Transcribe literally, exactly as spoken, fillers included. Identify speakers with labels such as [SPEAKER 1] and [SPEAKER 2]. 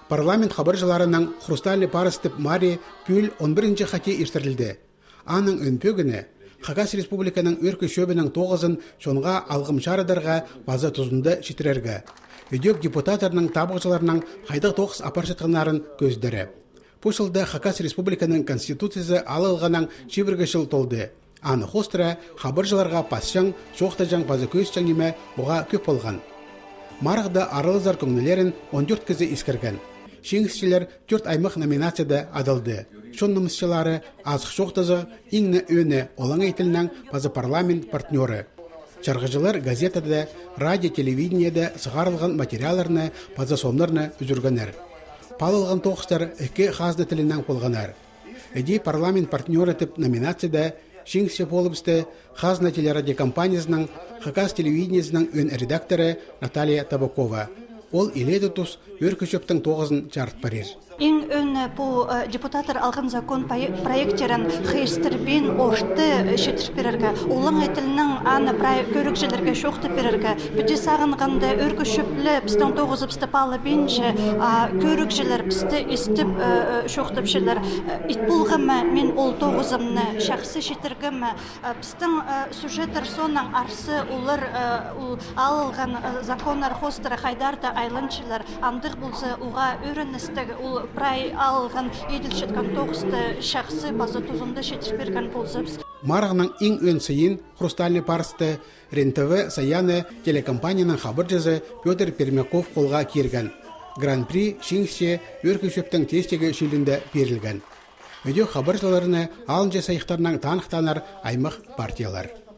[SPEAKER 1] Парламент хабаржыларының Хрустальный парус тип Мари күл он биринчи хати иртерилди. Аның өнпөгіне Хакас Республиканың өркі шөбінің тоғызын шонға алғымшарадарға база тұзынды шетірерге. Өдек депутаттарының табықшыларының қайдық тоғыз апаршытқанарын көздері. Пұшылды Хакас Республиканың конституциясы алылғанан шибіргі шыл толды. Аны хостыра хабаржыларға пасшаң, шоқтажаң базы көз чаңеме оға көп болған. Марғда арылызар көңілерін он төрт кізі искірген. Шеңісшілер төрт аймақ номинацияда адылды. Шон нұмысшылары азық шоқтазы иңні өні олаң ейтілінің базы парламент партнеры. Чарғыжылар газетада, радио, телевидениеде сығарылған материаларны, базы сомларны үзіргенер. Палылған тоқыстар үкі хазды тілінен қолғанар. Әдей парламент партнеры тип номинацияда шеңісі болыбысты хазна телерадиокомпаниясының Хакас телевидениесінің өн редакторы Наталья Табакова. Ол иледі тұс өркішөптің тоғызын жарт барер.
[SPEAKER 2] Иң өн по депутаттар алған закон проектерін хейстербен оршты шетіріп берерге, олың етілінің аны көрікшілерге шоқты берерге, бүде сағынғанды өркішөплі біздің тоғызы бізді палы бенші көрікшілер бізді істіп шоқтыпшылар. Ит болғымы мен ол тоғызымны шақсы шетіргімі, біздің сюжеттер соның арсы олар алылған законар хостары қайдарды айланчылар андық болса оға өріністігі ол прай алған еділшеткен тоғысты шақсы базы тұзымды шетір берген болсапс.
[SPEAKER 1] Марғының ең өнсейін Хрустальный парусты РЕН-ТВ Саяны телекомпанияның хабаржызы Петр Пермяков қолға керген. Гран-при шеңсе өркішөптің тестегі шүлінде берілген. Өде хабаржыларыны алынжа сайықтарынан танықтанар аймақ партиялар.